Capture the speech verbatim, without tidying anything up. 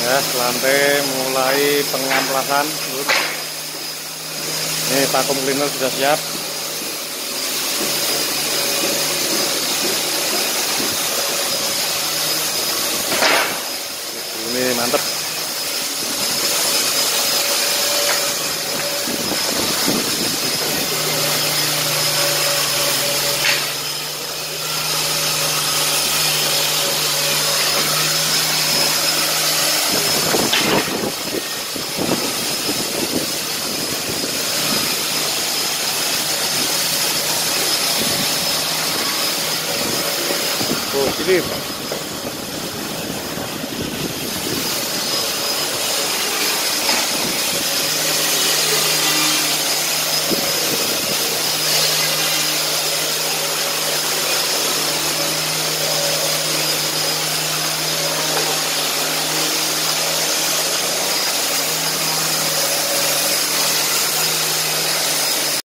Ya, lantai mulai pengamplasan. Ini vacuum cleaner sudah siap. Ini mantep. Oh, ini